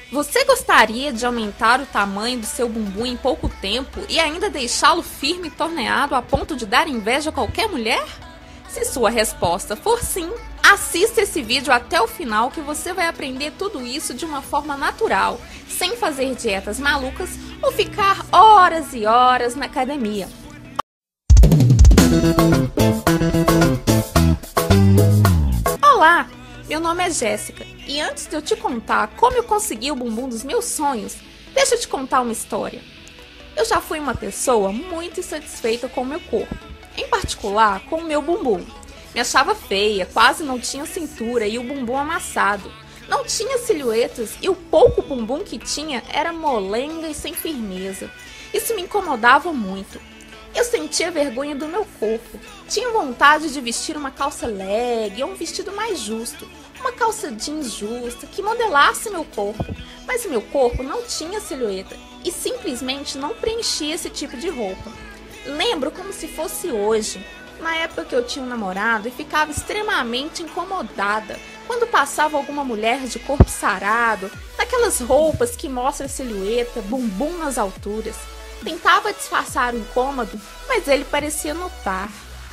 Você gostaria de aumentar o tamanho do seu bumbum em pouco tempo e ainda deixá-lo firme e torneado a ponto de dar inveja a qualquer mulher? Se sua resposta for sim, assista esse vídeo até o final que você vai aprender tudo isso de uma forma natural, sem fazer dietas malucas ou ficar horas e horas na academia. Olá, meu nome é Jéssica e antes de eu te contar como eu consegui o bumbum dos meus sonhos, deixa eu te contar uma história. Eu já fui uma pessoa muito insatisfeita com o meu corpo, em particular com o meu bumbum. Me achava feia, quase não tinha cintura e o bumbum amassado. Não tinha silhuetas e o pouco bumbum que tinha era molenga e sem firmeza. Isso me incomodava muito. Eu sentia vergonha do meu corpo. Tinha vontade de vestir uma calça leg ou um vestido mais justo. Uma calça jeans justa que modelasse meu corpo. Mas meu corpo não tinha silhueta e simplesmente não preenchia esse tipo de roupa. Lembro como se fosse hoje. Na época que eu tinha um namorado e ficava extremamente incomodada quando passava alguma mulher de corpo sarado, naquelas roupas que mostram a silhueta, bumbum nas alturas. Tentava disfarçar o incômodo, mas ele parecia notar.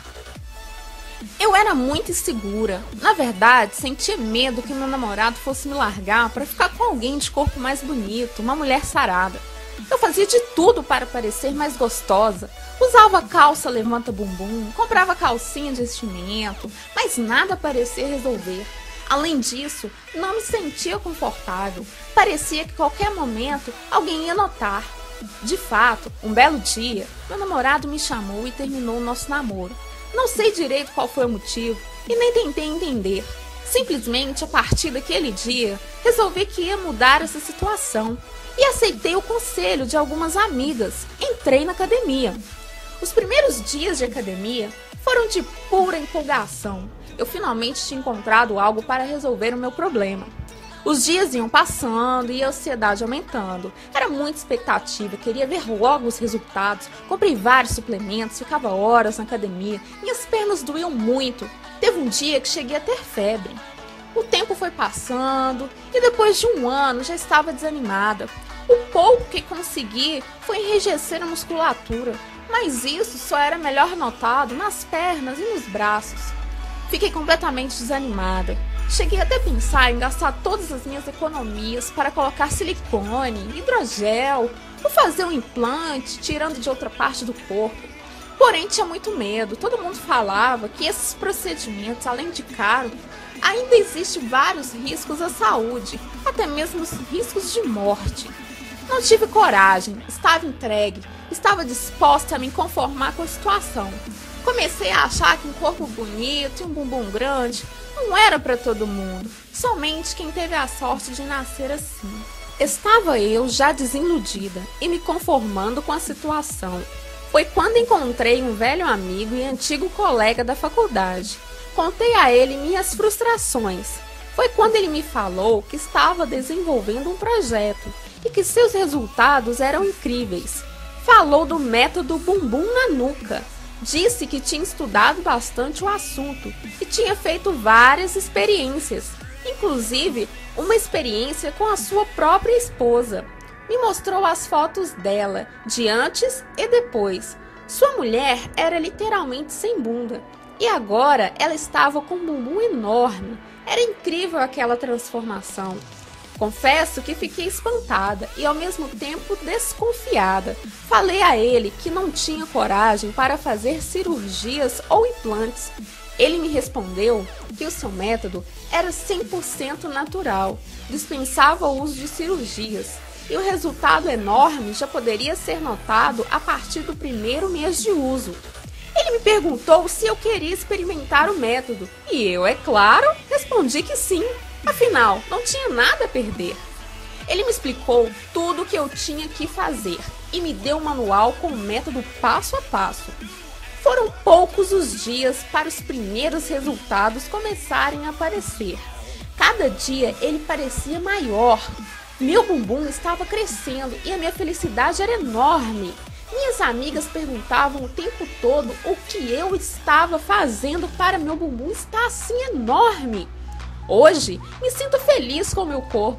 Eu era muito insegura. Na verdade, sentia medo que meu namorado fosse me largar para ficar com alguém de corpo mais bonito, uma mulher sarada. Eu fazia de tudo para parecer mais gostosa. Usava calça levanta bumbum, comprava calcinha de vestimento, mas nada parecia resolver. Além disso, não me sentia confortável. Parecia que a qualquer momento alguém ia notar. De fato, um belo dia, meu namorado me chamou e terminou o nosso namoro. Não sei direito qual foi o motivo e nem tentei entender. Simplesmente, a partir daquele dia, resolvi que ia mudar essa situação e aceitei o conselho de algumas amigas. Entrei na academia. Os primeiros dias de academia foram de pura empolgação. Eu finalmente tinha encontrado algo para resolver o meu problema. Os dias iam passando e a ansiedade aumentando. Era muita expectativa, queria ver logo os resultados. Comprei vários suplementos, ficava horas na academia. Minhas pernas doíam muito. Teve um dia que cheguei a ter febre. O tempo foi passando e depois de um ano já estava desanimada. O pouco que consegui foi enrijecer a musculatura, mas isso só era melhor notado nas pernas e nos braços. Fiquei completamente desanimada. Cheguei até a pensar em gastar todas as minhas economias para colocar silicone, hidrogel, ou fazer um implante tirando de outra parte do corpo. Porém, tinha muito medo. Todo mundo falava que esses procedimentos, além de caro, ainda existem vários riscos à saúde, até mesmo os riscos de morte. Não tive coragem, estava entregue, estava disposta a me conformar com a situação. Comecei a achar que um corpo bonito e um bumbum grande não era para todo mundo, somente quem teve a sorte de nascer assim. Estava eu já desiludida e me conformando com a situação. Foi quando encontrei um velho amigo e antigo colega da faculdade. Contei a ele minhas frustrações. Foi quando ele me falou que estava desenvolvendo um projeto e que seus resultados eram incríveis. Falou do método bumbum na nuca. Disse que tinha estudado bastante o assunto e tinha feito várias experiências, inclusive uma experiência com a sua própria esposa. Me mostrou as fotos dela, de antes e depois. Sua mulher era literalmente sem bunda e agora ela estava com um bumbum enorme. Era incrível aquela transformação. Confesso que fiquei espantada e ao mesmo tempo desconfiada. Falei a ele que não tinha coragem para fazer cirurgias ou implantes. Ele me respondeu que o seu método era 100% natural, dispensava o uso de cirurgias e o resultado enorme já poderia ser notado a partir do primeiro mês de uso. Ele me perguntou se eu queria experimentar o método e eu, é claro, respondi que sim. Afinal, não tinha nada a perder. Ele me explicou tudo o que eu tinha que fazer e me deu um manual com o método passo a passo. Foram poucos os dias para os primeiros resultados começarem a aparecer. Cada dia ele parecia maior. Meu bumbum estava crescendo e a minha felicidade era enorme. Minhas amigas perguntavam o tempo todo o que eu estava fazendo para meu bumbum estar assim enorme. Hoje, me sinto feliz com o meu corpo.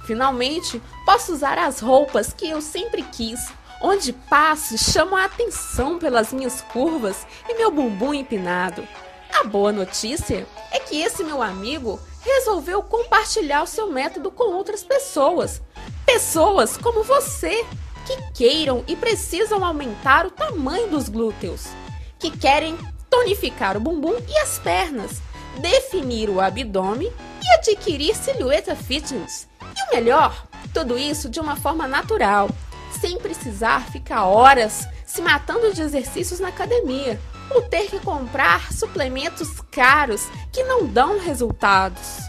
Finalmente, posso usar as roupas que eu sempre quis. Onde passo, chamo a atenção pelas minhas curvas e meu bumbum empinado. A boa notícia é que esse meu amigo resolveu compartilhar o seu método com outras pessoas. Pessoas como você, que queiram e precisam aumentar o tamanho dos glúteos, que querem tonificar o bumbum e as pernas, definir o abdômen e adquirir silhueta fitness. E o melhor, tudo isso de uma forma natural, sem precisar ficar horas se matando de exercícios na academia ou ter que comprar suplementos caros que não dão resultados.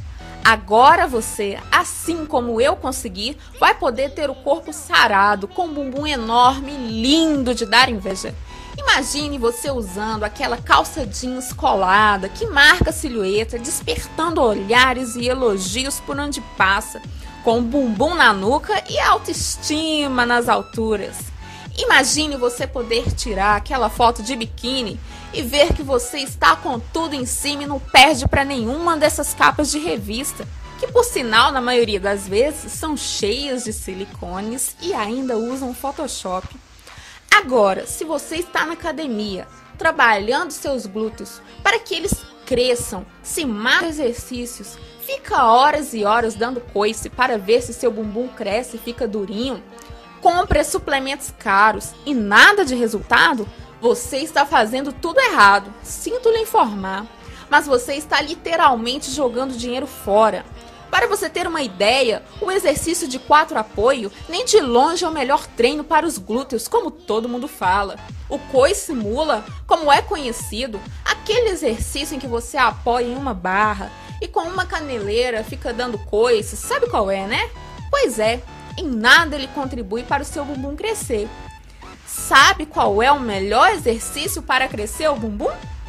Agora você, assim como eu consegui, vai poder ter o corpo sarado, com um bumbum enorme e lindo de dar inveja. Imagine você usando aquela calça jeans colada que marca a silhueta, despertando olhares e elogios por onde passa, com o bumbum na nuca e autoestima nas alturas. Imagine você poder tirar aquela foto de biquíni e ver que você está com tudo em cima e não perde para nenhuma dessas capas de revista, que por sinal, na maioria das vezes, são cheias de silicones e ainda usam Photoshop. Agora, se você está na academia, trabalhando seus glúteos para que eles cresçam, se mata exercícios, fica horas e horas dando coice para ver se seu bumbum cresce e fica durinho, compre suplementos caros e nada de resultado, você está fazendo tudo errado, sinto lhe informar, mas você está literalmente jogando dinheiro fora. Para você ter uma ideia, o exercício de 4 apoio nem de longe é o melhor treino para os glúteos, como todo mundo fala. O coice mula, como é conhecido, aquele exercício em que você apoia em uma barra e com uma caneleira fica dando coice, sabe qual é, né? Pois é, em nada ele contribui para o seu bumbum crescer. Sabe qual é o melhor exercício para crescer o bumbum?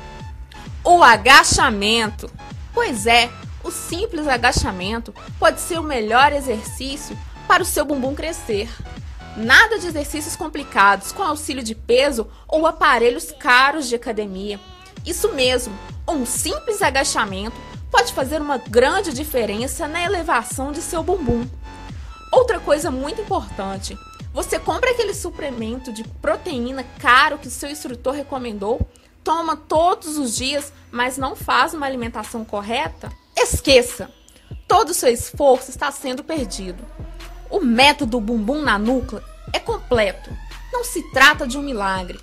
O agachamento. Pois é, o simples agachamento pode ser o melhor exercício para o seu bumbum crescer. Nada de exercícios complicados com auxílio de peso ou aparelhos caros de academia. Isso mesmo, um simples agachamento pode fazer uma grande diferença na elevação de seu bumbum. Outra coisa muito importante, você compra aquele suplemento de proteína caro que seu instrutor recomendou, toma todos os dias, mas não faz uma alimentação correta? Esqueça! Todo o seu esforço está sendo perdido. O método bumbum na nuca é completo. Não se trata de um milagre.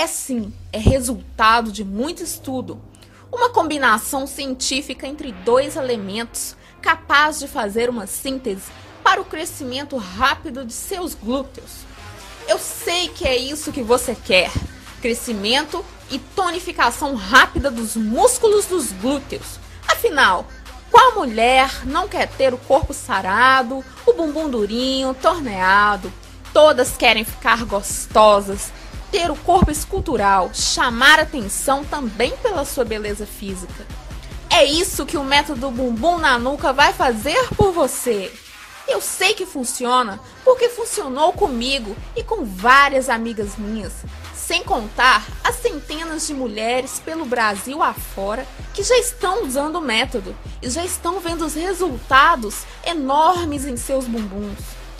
É resultado de muito estudo. Uma combinação científica entre 2 elementos capaz de fazer uma síntese para o crescimento rápido de seus glúteos. Eu sei que é isso que você quer. Crescimento e tonificação rápida dos músculos dos glúteos. Afinal, qual mulher não quer ter o corpo sarado, o bumbum durinho, torneado? Todas querem ficar gostosas, ter o corpo escultural, chamar atenção também pela sua beleza física. É isso que o método bumbum na nuca vai fazer por você. Eu sei que funciona, porque funcionou comigo e com várias amigas minhas. Sem contar as centenas de mulheres pelo Brasil afora que já estão usando o método e já estão vendo os resultados enormes em seus bumbuns.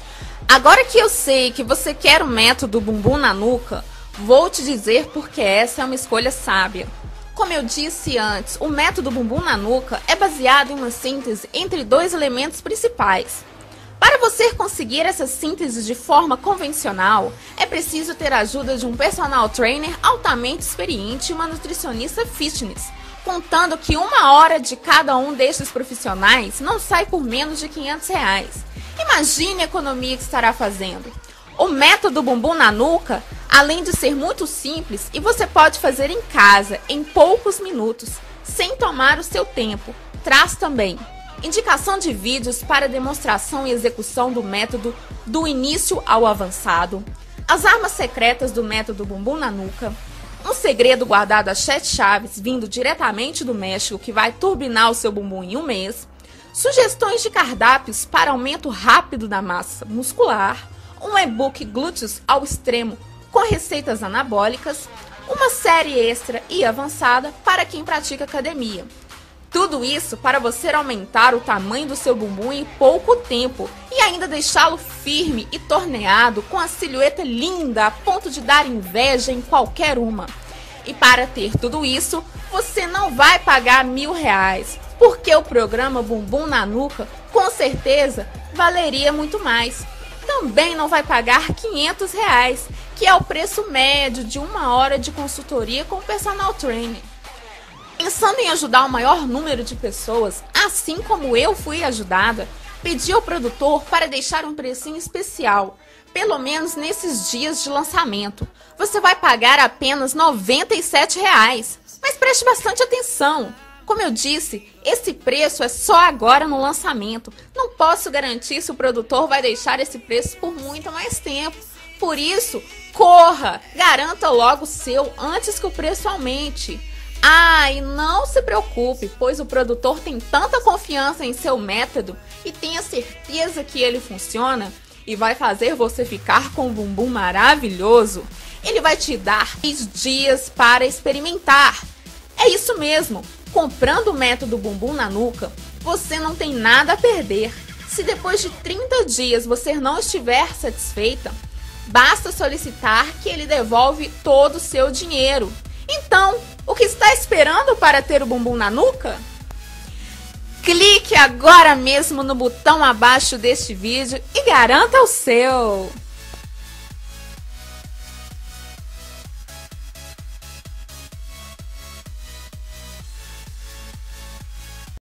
Agora que eu sei que você quer o método bumbum na nuca, vou te dizer porque essa é uma escolha sábia. Como eu disse antes, o método bumbum na nuca é baseado em uma síntese entre 2 elementos principais. Para você conseguir essa síntese de forma convencional, é preciso ter a ajuda de um personal trainer altamente experiente e uma nutricionista fitness, contando que 1 hora de cada um destes profissionais não sai por menos de R$500. Imagine a economia que estará fazendo. O método bumbum na nuca, além de ser muito simples, e você pode fazer em casa em poucos minutos, sem tomar o seu tempo, traz também indicação de vídeos para demonstração e execução do método do início ao avançado, as armas secretas do método bumbum na nuca, um segredo guardado a 7 chaves vindo diretamente do México que vai turbinar o seu bumbum em 1 mês, sugestões de cardápios para aumento rápido da massa muscular, um e-book glúteos ao extremo com receitas anabólicas, uma série extra e avançada para quem pratica academia. Tudo isso para você aumentar o tamanho do seu bumbum em pouco tempo e ainda deixá-lo firme e torneado com a silhueta linda a ponto de dar inveja em qualquer uma. E para ter tudo isso, você não vai pagar R$1.000, porque o programa Bumbum na Nuca com certeza valeria muito mais. Também não vai pagar R$500, que é o preço médio de 1 hora de consultoria com personal trainer. Pensando em ajudar o maior número de pessoas, assim como eu fui ajudada, pedi ao produtor para deixar um precinho especial, pelo menos nesses dias de lançamento. Você vai pagar apenas R$97, mas preste bastante atenção. Como eu disse, esse preço é só agora no lançamento. Não posso garantir se o produtor vai deixar esse preço por muito mais tempo. Por isso, corra! Garanta logo o seu antes que o preço aumente. Ah, e não se preocupe, pois o produtor tem tanta confiança em seu método e tem a certeza que ele funciona e vai fazer você ficar com um bumbum maravilhoso. Ele vai te dar 10 dias para experimentar. É isso mesmo, comprando o método Bumbum na Nuca, você não tem nada a perder. Se depois de 30 dias você não estiver satisfeita, basta solicitar que ele devolve todo o seu dinheiro. Então, o que está esperando para ter o bumbum na nuca? Clique agora mesmo no botão abaixo deste vídeo e garanta o seu!